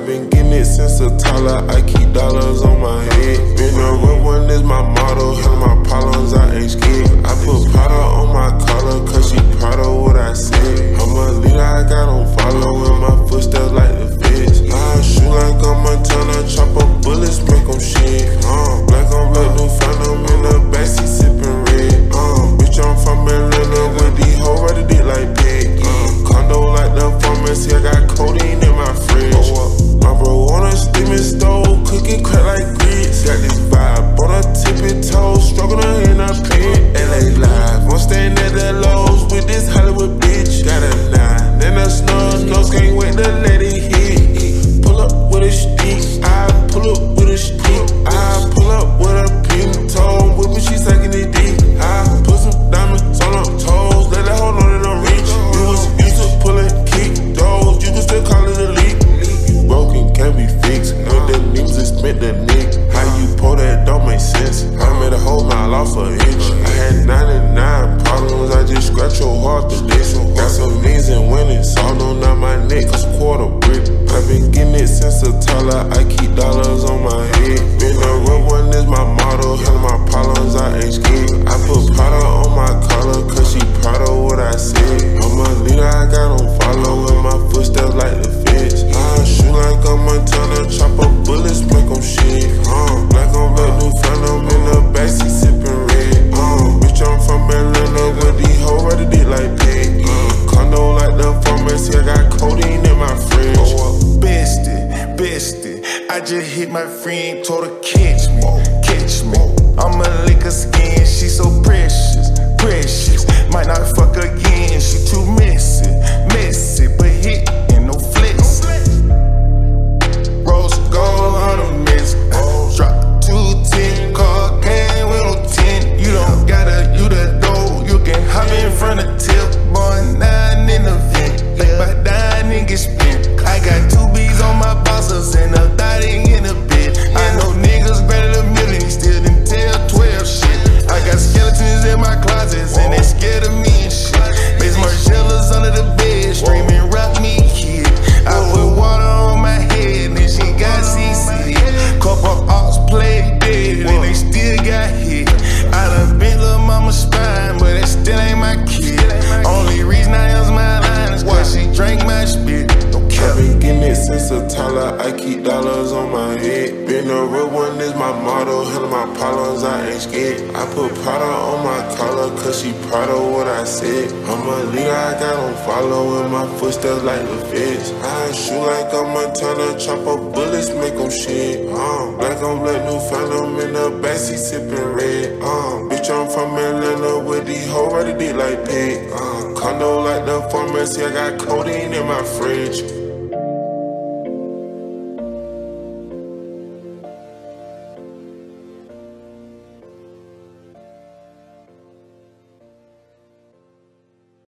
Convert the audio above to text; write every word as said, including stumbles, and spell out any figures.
been getting it since a toddler. I keep dollars on my head. Been a real one is my motto. Hell, my problems, I ain't scared. I put powder on my collar, cause she proud of what I said. I'm a leader, I got on follow in my footsteps like the feds. I shoot like I'm Montana, chop up bullets, make them shit. Uh, black on black, new phantom in the backseat sipping red. Uh, bitch, I'm from Atlanta with these hoes ready dick like pig. Uh, condo like the pharmacy, I got codeine in my fridge. My bro on a steaming stove, cooking crack like grits. Got this vibe on a tippy toe, struggling in a pit. L A live, I'm staying at the Lowe's with this Hollywood bitch. Got a nine, then a snub nose, can't wait to let it hit. Pull up with a stick, I pull up with a stick. I pull up with a pink toe, whip when she sucking it deep. I put some diamonds on her toes, let her hold on to the reach. You was used to pulling kick those, you can still call it a leak. Broken can't be fixed, with the knees and spent the nick. How you pull that don't make sense. I made a whole mile off an inch. I had ninety-nine problems, I just scratch your heart to this. Got some knees and winning, all on down my neck, cause quarter brick. I been getting it since a toddler, I keep dollars on my head. Been a real one is my motto, hell my problems, I ain't scared. I put powder on my collar, cause she proud of what I said. I'm a leader, I got on follow in my footsteps like the feds. I shoot like I'm Montana, chop up bullets, make them shit. Uh, black on black, new phantom in the backseat sipping red. Uh, bitch, I'm from Atlanta with these hoes ready dick like pig. Uh, condo like the pharmacy, I got codeine in my fridge. Bestie, bestie, I just hit my friend, told her catch me, catch me. I'ma lick her skin, she so precious, precious. Might not fuck again, she too messy, messy. But hit and no flex. Rose gold on a mess. Drop two ten, car came with no ten. You don't gotta, you the dough, you can hop in front of tip. Boy, nine in the vent, like by nine niggas spent. I got two B's on my bosses and a thotty in the bed. I know niggas better than million, still didn't tell twelve shit. I got skeletons in my closets and they scared of me and shit. Miss Marcellas under the bed, screaming rock me kid. I put water on my head and she got C C. Couple ops played dead and they still got hit. I done bent lil' mama's spine, but it still ain't my kid. Only reason I use my line is cause she drank my spit. I been getting it since a toddler, I keep dollars on my head. Been a real one is my motto, hell my problems, I ain't scared. I put powder on my collar, cause she proud of what I said. I'm a leader, I got on follow in my footsteps like the feds. I shoot like I'm Montana, chop up bullets, make them shit. Uh, black on black, new phantom in the backseat sipping red. Uh, bitch, I'm from Atlanta with these hoes ready dick like pig. Uh, condo like the pharmacy, I got codeine in my fridge.